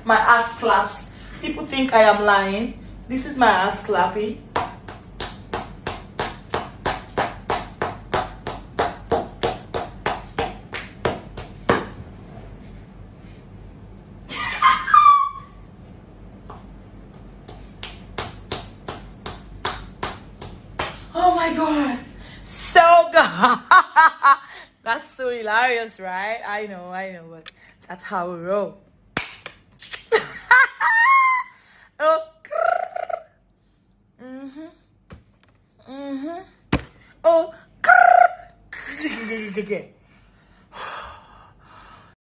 my ass claps. People think I am lying. This is my ass clappy. Oh my god, so good. That's so hilarious, right? I know, but that's how we roll. Oh, oh,